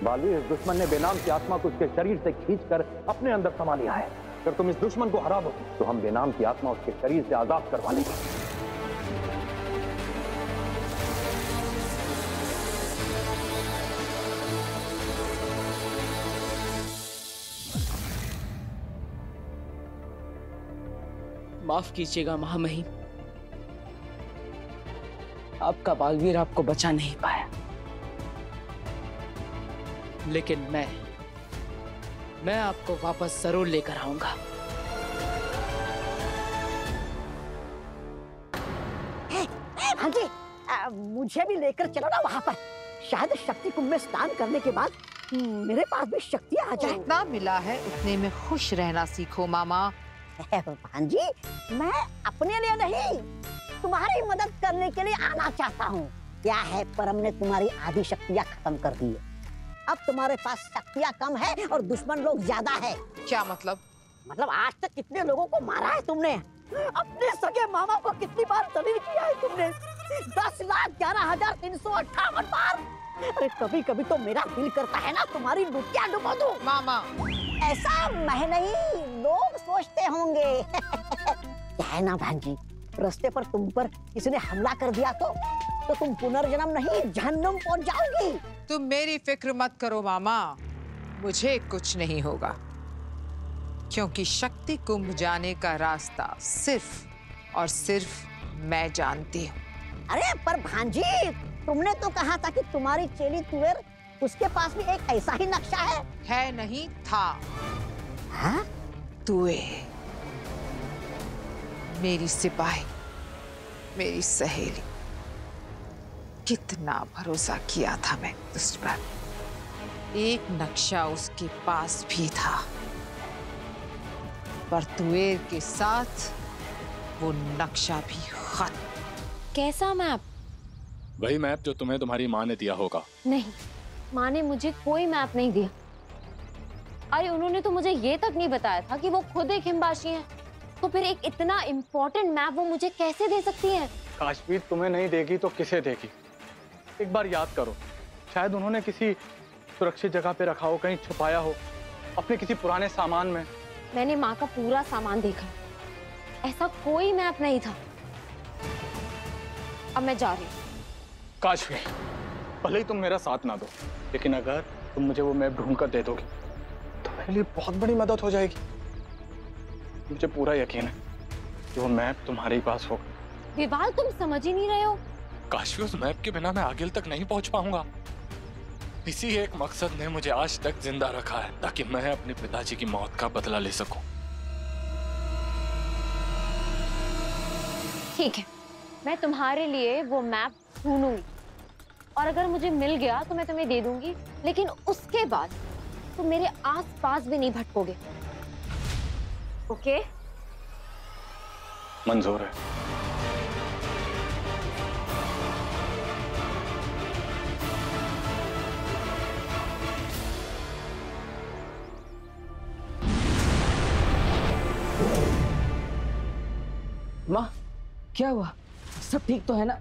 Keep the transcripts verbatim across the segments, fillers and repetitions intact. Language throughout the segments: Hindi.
बालवीर, इस दुश्मन ने बेनाम की आत्मा को उसके शरीर से खींचकर अपने अंदर समा लिया है। अगर तुम इस दुश्मन को हराओ तो हम बेनाम की आत्मा उसके शरीर से आजाद करवा लेंगे। माफ कीजिएगा महामहिम, आपका बालवीर आपको बचा नहीं पाया, लेकिन मैं मैं आपको वापस जरूर लेकर आऊंगा। हाँ जी, आ, मुझे भी लेकर चलो ना वहाँ पर। शायद शक्ति कुंभ में स्नान करने के बाद मेरे पास भी शक्ति आ जाए। जितना मिला है उतने में खुश रहना सीखो मामा। भांजी, मैं अपने लिए नहीं, तुम्हारी मदद करने के लिए आना चाहता हूँ। क्या है, परम ने तुम्हारी आधी शक्तियाँ खत्म कर दी है। अब तुम्हारे पास शक्तियाँ कम है और दुश्मन लोग ज्यादा है। क्या मतलब? मतलब आज तक कितने लोगों को मारा है तुमने? अपने सगे मामा को कितनी बार जलील किया है तुमने? दस लाख ग्यारह हजार तीन सौ अट्ठावन बार। अरे कभी कभी तो मेरा दिल करता है ना तुम्हारी लुटिया डुबो दूं। मामा, ऐसा मैं नहीं, लोग सोचते होंगे। क्या है ना भांजी, रास्ते पर तुम पर किसी ने हमला कर दिया तो तो तुम पुनर्जन्म नहीं जहन्नुम पहुंच जाओगी। तुम मेरी फिक्र मत करो मामा, मुझे कुछ नहीं होगा, क्योंकि शक्ति कुंभ जाने का रास्ता सिर्फ और सिर्फ मैं जानती हूँ। अरे पर भांजी, तुमने तो कहा था कि तुम्हारी चेली तुवेर, उसके पास भी एक ऐसा ही नक्शा है। है नहीं, था। हाँ? तुवेर मेरी सिपाही, मेरी सहेली, कितना भरोसा किया था मैं उस पर। एक नक्शा उसके पास भी था, पर तुवेर के साथ वो नक्शा भी खत्म। कैसा मैप? वही मैप जो तुम्हें तुम्हारी माँ ने दिया होगा। नहीं, माँ ने मुझे कोई मैप नहीं दिया। अरे उन्होंने तो मुझे ये तक नहीं बताया था कि वो खुद एक हिमवासी हैं। तो फिर एक इतना इम्पोर्टेंट मैप वो मुझे कैसे दे सकती है? काश्मीर तुम्हें नहीं देगी तो किसे देगी? एक बार याद करो, शायद उन्होंने किसी सुरक्षित जगह पे रखा हो, कहीं छुपाया हो, अपने किसी पुराने सामान में। मैंने माँ का पूरा सामान देखा, ऐसा कोई मैप नहीं था। अब मैं जा रही हूँ। काश्मीर, भले ही तुम मेरा साथ ना दो, लेकिन अगर तुम मुझे वो मैप ढूंढ कर दे दोगे तो मेरे लिए बहुत बड़ी मदद हो जाएगी। मुझे पूरा यकीन है कि वो मैप तुम्हारे पास होगा। विवाल, तुम समझ ही नहीं रहे हो। काशी, उस मैप के बिना मैं आगे तक नहीं पहुंच पाऊंगा। इसी एक मकसद ने मुझे आज तक जिंदा रखा है, ताकि मैं अपने पिताजी की मौत का बदला ले सकूं। ठीक है, मैं तुम्हारे लिए वो मैप ढूंढूंगी और अगर मुझे मिल गया तो मैं तुम्हें दे दूंगी, लेकिन उसके बाद तुम मेरे आस-पास भी नहीं भटकोगे। ओके? मंजूर है। माँ, क्या हुआ? सब ठीक तो है ना?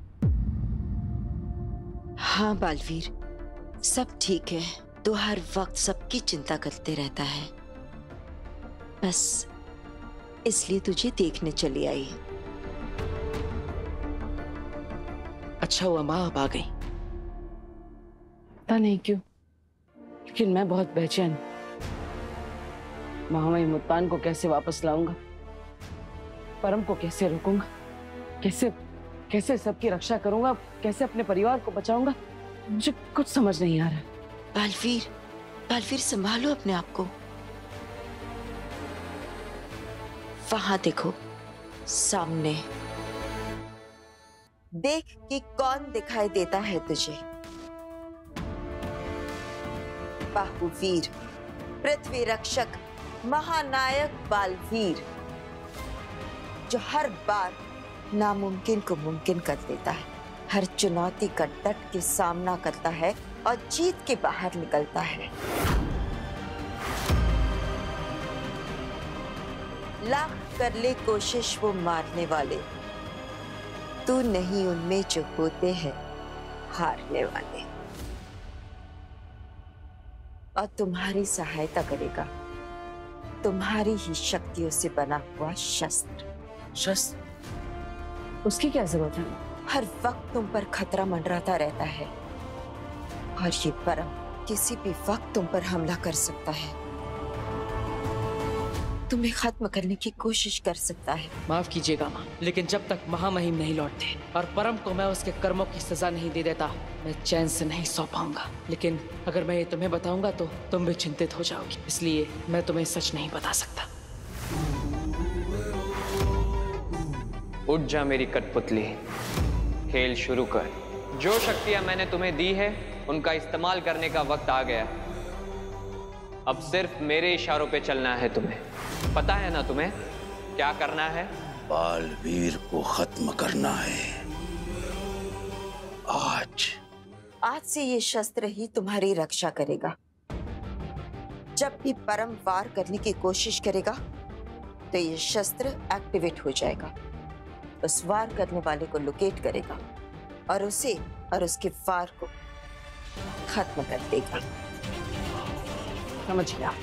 हाँ बालवीर, सब ठीक है। तो हर वक्त सबकी चिंता करते रहता है, बस इसलिए तुझे देखने चली आई। अच्छा हुआ माँ अब आ गई। पता नहीं क्यों, लेकिन मैं बहुत बेचैन हूँ। महामहिम मुत्तान को कैसे वापस लाऊंगा? परम को कैसे रोकूंगा? कैसे कैसे सबकी रक्षा करूंगा? कैसे अपने परिवार को बचाऊंगा? मुझे कुछ समझ नहीं आ रहा। बालवीर, बालवीर संभालो अपने आप को। वहां देखो, सामने देख कि कौन दिखाई देता है तुझे। बाहुवीर, पृथ्वी रक्षक, महानायक बालवीर, जो हर बार नामुमकिन को मुमकिन कर देता है, हर चुनौती का डट के सामना करता है और जीत के बाहर निकलता है। लाख कर ले कोशिश वो मारने वाले, तू नहीं उनमें जो होते हैं हारने वाले। और तुम्हारी सहायता करेगा तुम्हारी ही शक्तियों से बना हुआ शस्त्र। शस्त्र? उसकी क्या जरूरत है? हर वक्त तुम पर खतरा मंडराता रहता है और ये परम किसी भी वक्त तुम पर हमला कर सकता है, तुम्हें खत्म करने की कोशिश कर सकता है। माफ कीजिएगा माँ, लेकिन जब तक महामहिम नहीं लौटते और परम को मैं उसके कर्मों की सजा नहीं दे देता, मैं चैन से नहीं सो पाऊंगा। लेकिन अगर मैं ये तुम्हें बताऊंगा तो तुम भी चिंतित हो जाओगी, इसलिए मैं तुम्हें सच नहीं बता सकता। उठ जा मेरी कठपुतली, खेल शुरू कर। जो शक्तियां मैंने तुम्हें दी है उनका इस्तेमाल करने का वक्त आ गया। अब सिर्फ मेरे इशारों पे चलना है तुम्हें। पता है ना तुम्हें क्या करना है? बालवीर को खत्म करना है आज। आज से ये शस्त्र ही तुम्हारी रक्षा करेगा। जब भी परम वार करने की कोशिश करेगा तो ये शस्त्र एक्टिवेट हो जाएगा, उस वार करने वाले को लोकेट करेगा और उसे और उसके वार को खत्म कर देगा। समझ गया।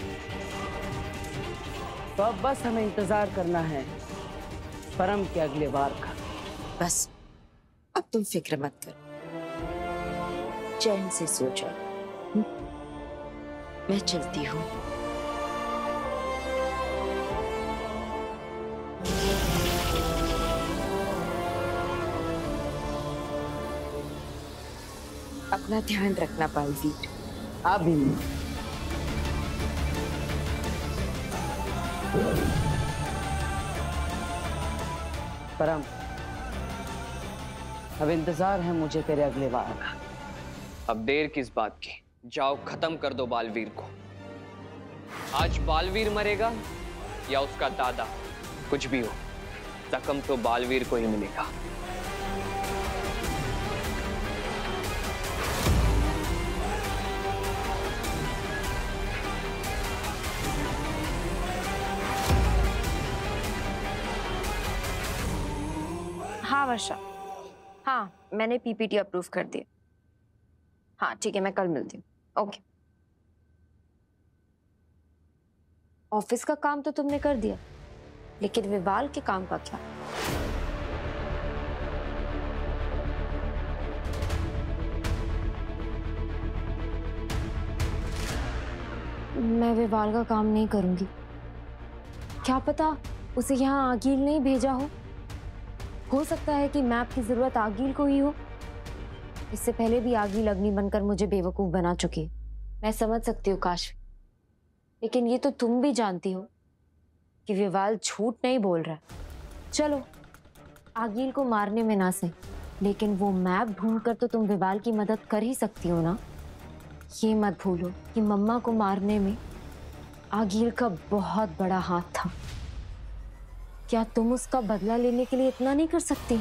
तो अब बस हमें इंतजार करना है परम के अगले वार का। बस अब तुम फिक्र मत करो, चैन से सो जाओ। मैं चलती हूँ। अपना ध्यान रखना बालवीर। आप भी। परम, अब इंतजार है मुझे तेरे अगले वार का। अब देर किस बात की, जाओ खत्म कर दो बालवीर को। आज बालवीर मरेगा या उसका दादा, कुछ भी हो, जख्म तो बालवीर को ही मिलेगा। हाँ वर्षा, हाँ मैंने पीपीटी अप्रूव कर दिया। हाँ ठीक है, मैं कल मिलती हूँ। ओके। ऑफिस का काम तो तुमने कर दिया, लेकिन विवाल के काम का क्या? मैं विवाल का काम नहीं करूंगी। क्या पता उसे यहाँ आगील नहीं भेजा हो हो सकता है कि मैप की जरूरत आगील को ही हो। इससे पहले भी आगील अग्नि बनकर मुझे बेवकूफ बना चुकी है। मैं समझ सकती हूँ काशवी, लेकिन ये तो तुम भी जानती हो कि विवाल झूठ नहीं बोल रहा। चलो आगील को मारने में ना सही, लेकिन वो मैप ढूंढकर तो तुम विवाल की मदद कर ही सकती हो ना। ये मत भूलो कि मम्मा को मारने में आगील का बहुत बड़ा हाथ था। क्या तुम उसका बदला लेने के लिए इतना नहीं कर सकती?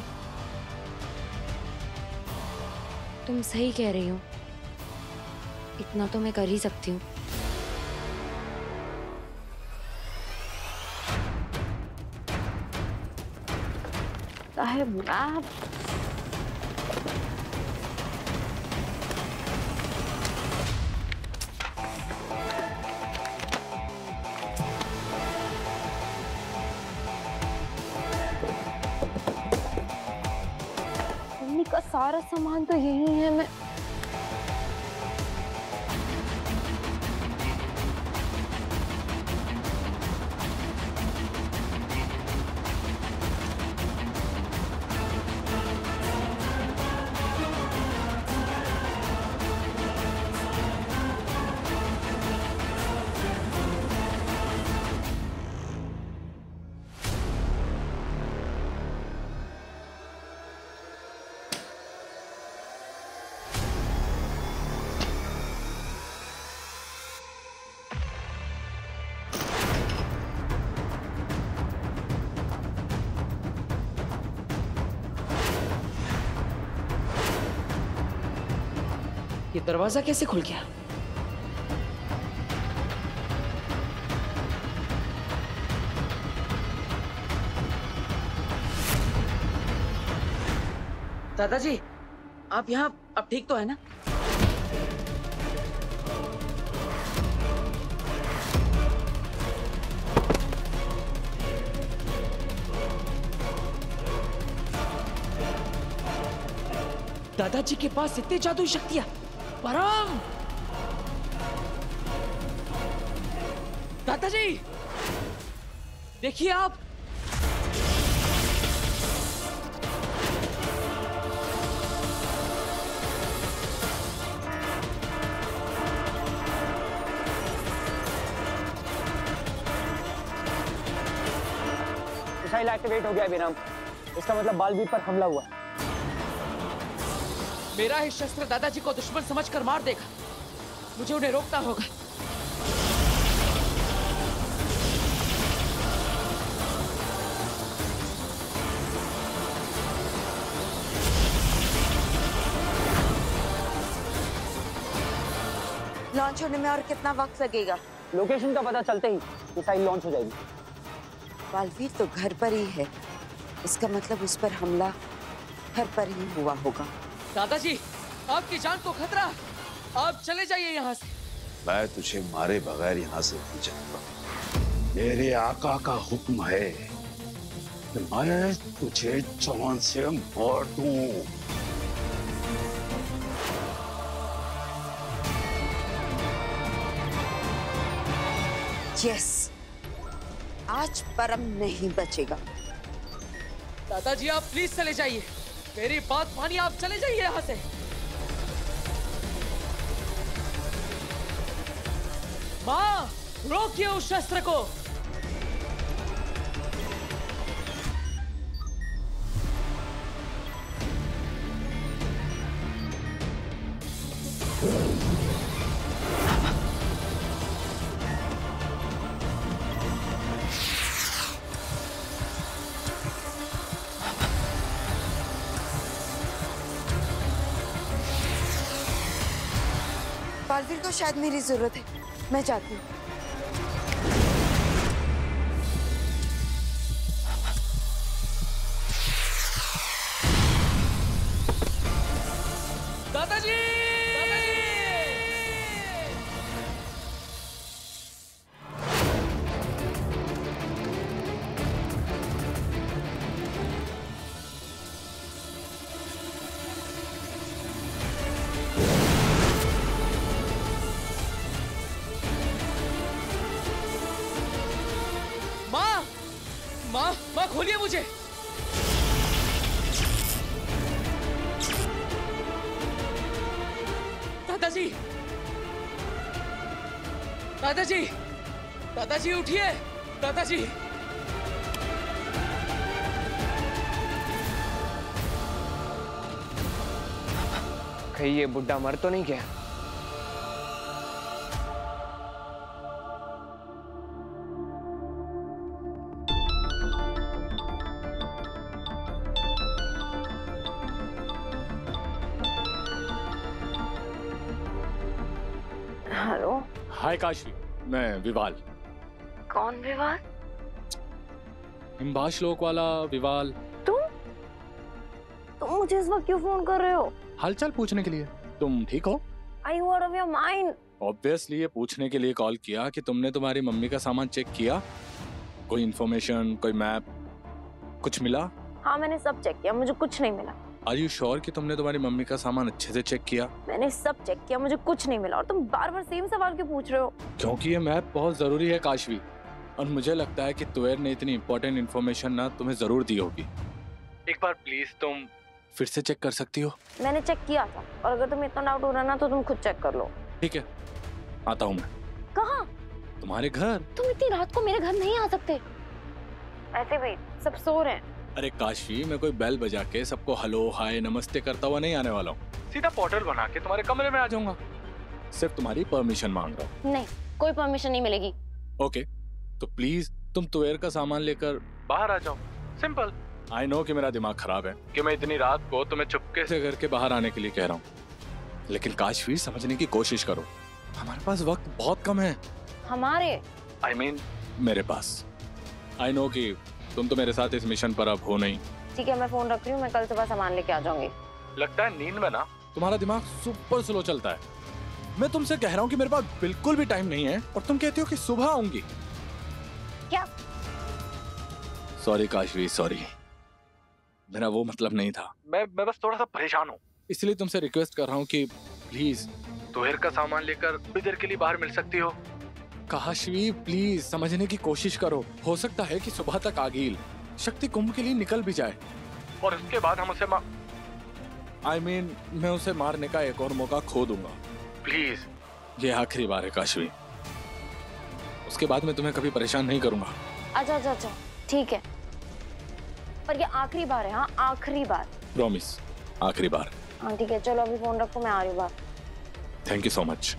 तुम सही कह रही हो, इतना तो मैं कर ही सकती हूँ। साहब आप का सारा सामान तो यही है। मैं ये दरवाजा कैसे खुल गया? दादाजी, आप यहाँ अब ठीक तो है ना? दादाजी के पास इतनी जादुई शक्तियां। परम! दादाजी! देखिए आप। मिसाइल एक्टिवेट हो गया है बेनाम। इसका मतलब बालवीर पर हमला हुआ। मेरा ही शस्त्र दादाजी को दुश्मन समझकर मार देगा। मुझे उन्हें रोकना होगा। लॉन्च होने में और कितना वक्त लगेगा? लोकेशन का पता चलते ही मिसाइल लॉन्च हो जाएगी। बालवीर तो घर पर ही है, इसका मतलब उस पर हमला घर पर ही हुआ होगा। दादाजी, आपकी जान को खतरा। आप चले जाइए यहाँ से। मैं तुझे मारे बगैर यहाँ से नहीं जाऊंगा। मेरे आका का हुक्म है कि मैं तुझे जान से मार दूं। यस, आज परम नहीं बचेगा। दादाजी, आप प्लीज चले जाइए। मेरी बात मानिए, आप चले जाइए यहाँ से। माँ, रोकिए उस शस्त्र को। बालवीर को शायद मेरी जरूरत है, मैं जाती हूँ। दादाजी! माँ, माँ, माँ खोलिए मुझे। दादाजी, दादाजी, दादाजी उठिए, दादाजी। कहीं ये बुड्ढा मर तो नहीं गया? हेलो। हाय काशी, मैं विवाल। कौन विवाल? हिमबाश लोक वाला विवाल। तुम तुम मुझे इस वक्त क्यों फोन कर रहे हो? हालचाल पूछने के लिए। तुम ठीक हो? Are you out of your mind? Obviously ये पूछने के लिए कॉल किया कि तुमने तुम्हारी मम्मी का सामान चेक किया। कोई इन्फॉर्मेशन, कोई मैप, कुछ मिला? हाँ, मैंने सब चेक किया, मुझे कुछ नहीं मिला। आर यू श्योर कि तुमने तुम्हारी मम्मी का सामान अच्छे से चेक किया? मैंने सब चेक किया, मुझे कुछ नहीं मिला। और तुम बार बार सेम सवाल क्यों पूछ रहे हो? क्योंकि ये मैप बहुत जरूरी है काशवी, और मुझे लगता है कि तुएर ने इतनी इंपॉर्टेंट इन्फॉर्मेशन ना तुम्हें जरूर दी होगी। एक बार प्लीज तुम फिर से चेक कर सकती हो? मैंने चेक किया था, और अगर तुम्हें इतना डाउट हो रहा है ना तो तुम खुद चेक कर लो। ठीक है, आता हूँ मैं। कहाँ? तुम्हारे घर। तुम इतनी रात को मेरे घर नहीं आ सकते। ऐसे भी सब सो रहे हैं। अरे काशी, मैं कोई बेल बजा के सबको हेलो हाय नमस्ते करता हुआ नहीं आने वाला हूँ। सीधा पोर्टल बना के तुम्हारे कमरे में आ जाऊंगा। सिर्फ तुम्हारी परमिशन मांग रहा हूँ। नहीं, कोई परमिशन नहीं मिलेगी। ओके, तो प्लीज तुम तुएर का सामान लेकर बाहर आ जाओ। सिंपल। आई नो कि मेरा दिमाग खराब है कि मैं इतनी रात को तुम्हें चुपके से घर के बाहर आने के लिए कह रहा हूँ, लेकिन काशवी समझने की कोशिश करो, हमारे पास वक्त बहुत कम है। हमारे आई I मीन mean, मेरे पास। आई नो कि तुम तो मेरे साथ इस मिशन पर अब हो नहीं। ठीक है, मैं फोन रख रही हूँ, मैं कल सुबह सामान लेके आ जाऊंगी। लगता है नींद में ना तुम्हारा दिमाग सुपर स्लो चलता है। मैं तुमसे कह रहा हूँ कि मेरे पास बिल्कुल भी टाइम नहीं है, और तुम कहती हो कि सुबह आऊंगी। क्या? सॉरी काशवी, सॉरी, मेरा वो मतलब नहीं था। मैं मैं बस थोड़ा सा परेशान हूँ, इसलिए तुमसे रिक्वेस्ट कर रहा हूँ कि प्लीज तुहेर का सामान लेकर थोड़ी देर के लिए बाहर मिल सकती हो। काशवी प्लीज समझने की कोशिश करो। हो सकता है कि सुबह तक आगील शक्ति कुंभ के लिए निकल भी जाए और उसके बाद हम उसे मार आई I मीन mean, मैं उसे मारने का एक और मौका खो दूंगा। प्लीज ये आखिरी बार है काशवी, उसके बाद मैं तुम्हें कभी परेशान नहीं करूंगा। अच्छा अच्छा अच्छा ठीक है, पर ये आखिरी बार है। हाँ आखिरी बार, प्रॉमिस आखिरी बार। हाँ ठीक है, चलो अभी फोन रखो, मैं आ रही हूँ बाहर। Thank you so much.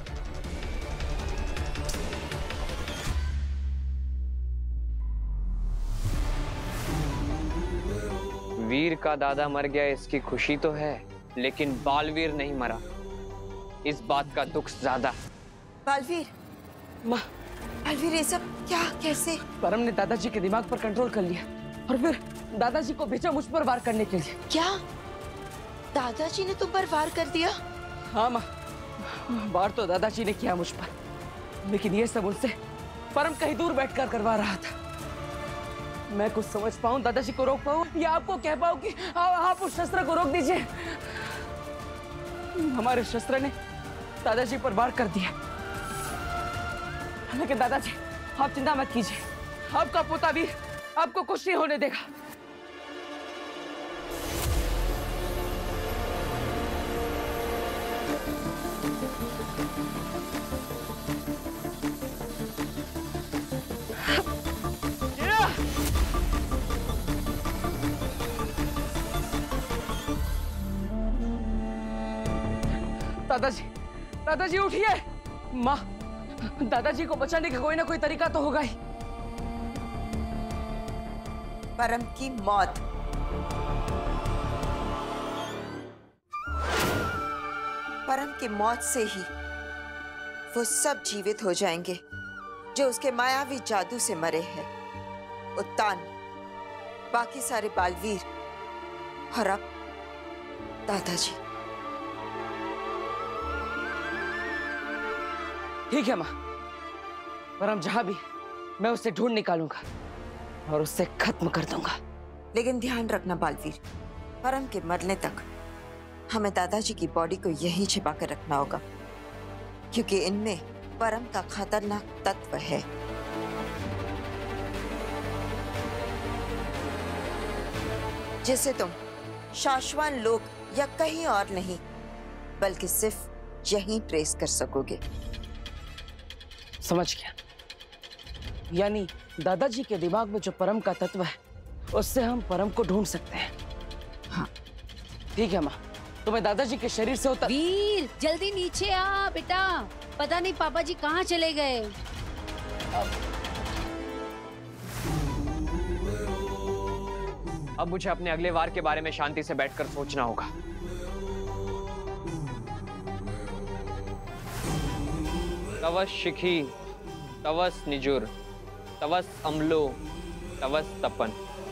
Veer का दादा मर गया इसकी खुशी तो है, लेकिन बालवीर नहीं मरा, इस बात का दुख ज्यादा। बालवीर, माँ, बालवीर ये सब क्या, कैसे? परम ने दादाजी के दिमाग पर कंट्रोल कर लिया और फिर दादाजी को भेजा मुझ पर वार करने के लिए। क्या दादाजी ने तुम पर वार कर दिया? हाँ माँ, वार तो दादाजी ने किया मुझ पर, लेकिन ये सब उनसे परम कहीं दूर बैठकर करवा रहा था। मैं कुछ समझ पाऊं, दादाजी को रोक पाऊं, या आपको कह पाऊं कि आ, आप उस शस्त्र को रोक दीजिए। हमारे शस्त्र ने दादाजी पर वार कर दिया, लेकिन दादाजी आप चिंता मत कीजिए, आपका पोता भी आपको कुछ नहीं होने देगा। दादाजी, दादाजी उठिए। माँ, दादाजी को बचाने का कोई ना कोई तरीका तो होगा ही। परम की मौत, परम की मौत से ही वो सब जीवित हो जाएंगे जो उसके मायावी जादू से मरे हैं। उत्तान, बाकी सारे बालवीर और अब दादाजी। ठीक है माँ, परम जहां भी, मैं उसे ढूंढ निकालूंगा और उससे खत्म कर दूंगा। लेकिन ध्यान रखना बालवीर, परम के मरने तक हमें दादाजी की बॉडी को यहीं छिपा कर रखना होगा, क्योंकि इनमें परम का खतरनाक तत्व है। जिसे तुम शाश्वत लोक या कहीं और नहीं, बल्कि सिर्फ यहीं ट्रेस कर सकोगे। समझ गया, यानी दादाजी के दिमाग में जो परम का तत्व है, उससे हम परम को ढूंढ सकते हैं। हाँ ठीक है माँ, तो मैं दादाजी के शरीर से उतर। वीर जल्दी नीचे आ बेटा, पता नहीं पापा जी कहाँ चले गए। अब मुझे अपने अगले वार के बारे में शांति से बैठकर सोचना होगा। तवस शिखी, तवस निजुर, तवस अम्लो, तवस तपन।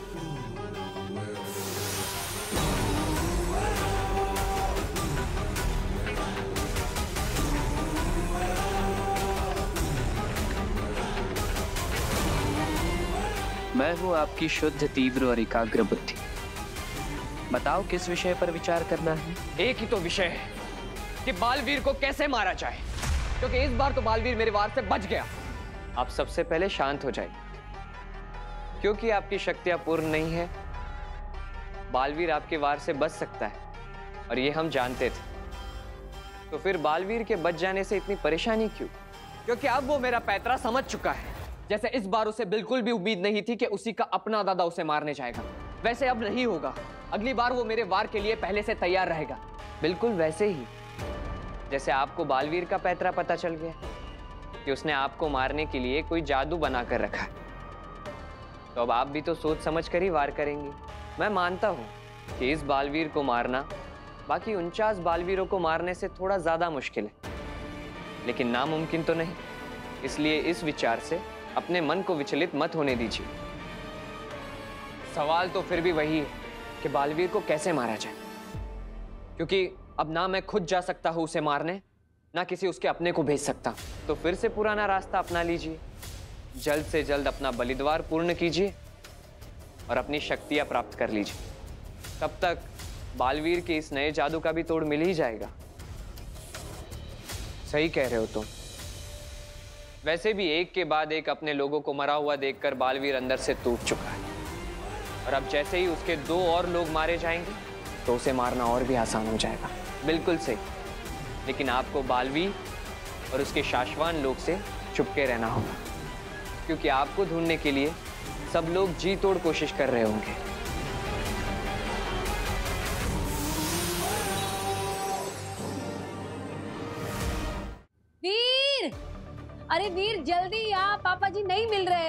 मैं हूँ आपकी शुद्ध, तीव्र और एकाग्र बुद्धि। बताओ किस विषय पर विचार करना है? एक ही तो विषय है कि बालवीर को कैसे मारा जाए, क्योंकि इस बार तो बालवीर मेरे वार से बच गया। आप सबसे पहले शांत हो जाइए, क्योंकि आपकी शक्तियां पूर्ण नहीं है। बालवीर आपके वार से बच सकता है और ये हम जानते थे, तो फिर बालवीर के बच जाने से इतनी परेशानी क्यों? क्योंकि अब वो मेरा पैतरा समझ चुका है। जैसे इस बार उसे बिल्कुल भी उम्मीद नहीं थी कि उसी का अपना दादा उसे मारने जाएगा, वैसे अब नहीं होगा। अगली बार वो मेरे वार के लिए पहले से तैयार रहेगा, बिल्कुल वैसे ही जैसे आपको बालवीर का पैतरा पता चल गया कि उसने आपको मारने के लिए कोई जादू बनाकर रखा, तो अब आप भी तो सोच समझ कर ही वार करेंगे। मैं मानता हूं कि इस बालवीर को मारना बाकी उनचास बालवीरों को मारने से थोड़ा ज्यादा मुश्किल है, लेकिन नामुमकिन तो नहीं। इसलिए इस विचार से अपने मन को विचलित मत होने दीजिए। सवाल तो फिर भी वही है कि बालवीर को कैसे मारा जाए, क्योंकि अब ना मैं खुद जा सकता हूं उसे मारने, ना किसी उसके अपने को भेज सकता। तो फिर से पुराना रास्ता अपना लीजिए, जल्द से जल्द अपना बलिद्वार पूर्ण कीजिए और अपनी शक्तियां प्राप्त कर लीजिए। तब तक बालवीर के इस नए जादू का भी तोड़ मिल ही जाएगा। सही कह रहे हो तुम। वैसे भी एक के बाद एक अपने लोगों को मरा हुआ देखकर बालवीर अंदर से टूट चुका है, और अब जैसे ही उसके दो और लोग मारे जाएंगे तो उसे मारना और भी आसान हो जाएगा। बिल्कुल सही, लेकिन आपको बालवीर और उसके शाश्वान लोग से छुपके रहना होगा, क्योंकि आपको ढूंढने के लिए सब लोग जी तोड़ कोशिश कर रहे होंगे। वीर, अरे वीर जल्दी आ, पापा जी नहीं मिल रहे।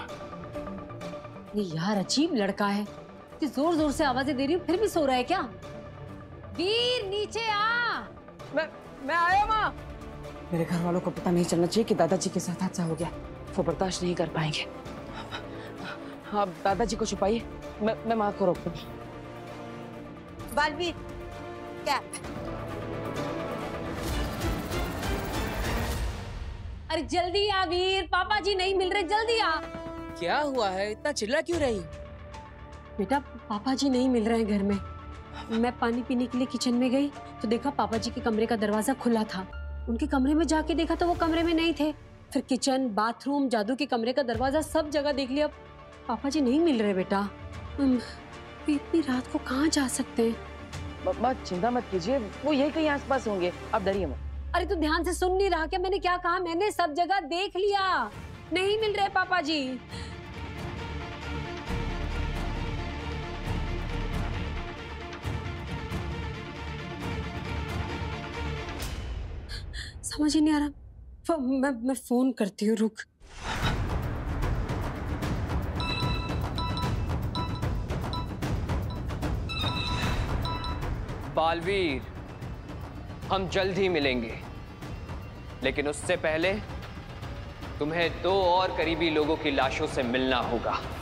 ये यार अजीब लड़का है, कि जोर जोर से आवाजें दे रही हूँ फिर भी सो रहा है क्या? वीर नीचे आ। मैं मैं आया माँ। मेरे घर वालों को पता नहीं चलना चाहिए कि दादाजी के साथ हादसा हो गया। वो बर्दाश्त नहीं कर पाएंगे। आप दादाजी को छुपाइए, मैं मैं माँ को रोकता हूँ। बालवीर, क्या? अरे जल्दी आ वीर, पापा जी नहीं मिल रहे, जल्दी आ। क्या हुआ है, इतना चिल्ला क्यों रही? बेटा पापा जी नहीं मिल रहे हैं घर में। मैं पानी पीने के लिए किचन में गई तो देखा पापा जी के कमरे का दरवाजा खुला था। उनके कमरे में जाके देखा तो वो कमरे में नहीं थे। फिर किचन, बाथरूम, जादू के कमरे का दरवाजा सब जगह देख लिया, पापा जी नहीं मिल रहे। बेटा इतनी रात को कहाँ जा सकते हैं? मम्मा चिंता मत कीजिए, वो यही कहीं आसपास होंगे, आप डरिए मत। अरे तू ध्यान से सुन नहीं रहा क्या? मैंने क्या कहा? मैंने सब जगह देख लिया, नहीं मिल रहे पापा जी। समझ ही नहीं आ रहा। मैं मैं फोन करती हूँ, रुक। बालवीर, हम जल्द ही मिलेंगे, लेकिन उससे पहले तुम्हें दो और करीबी लोगों की लाशों से मिलना होगा।